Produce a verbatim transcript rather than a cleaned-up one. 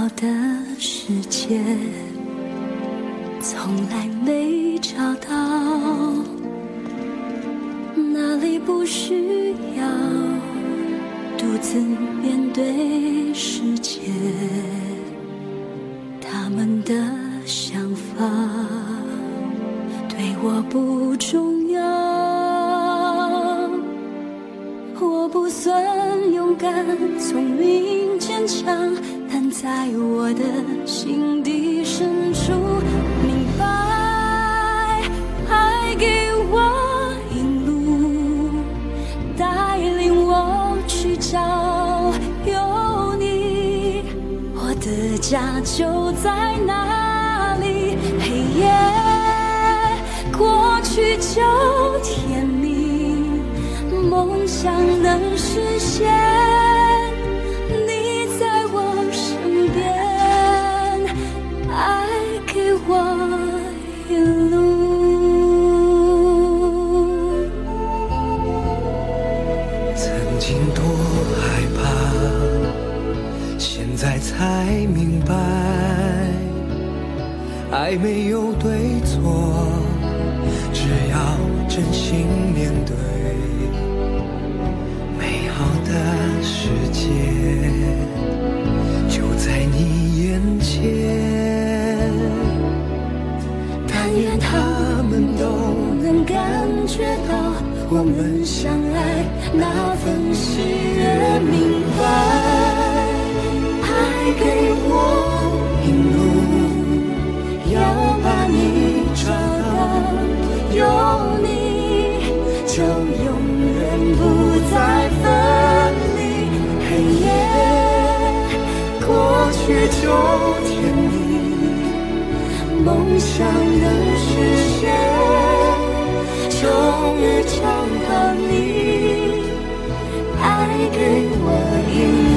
的世界，从来没找到，哪里不需要独自面对世界，他们的想法对我不重要。我不算勇敢、聪明、坚强，但在我的心底深处明白，爱给我引路，带领我去找有你，我的家就在那里。黑夜过去就甜蜜，梦想能实现，你在我身边，爱给我引路。 曾经多害怕，现在才明白，爱没有对错，只要真心面对。美好的世界就在你眼前， 但愿他们都能感觉到我们相爱那份喜悦，明白爱给我引路，要把你找到，有你就永远不再分离。黑夜过去就甜蜜，梦想能实现，终于找到你，爱给我引路。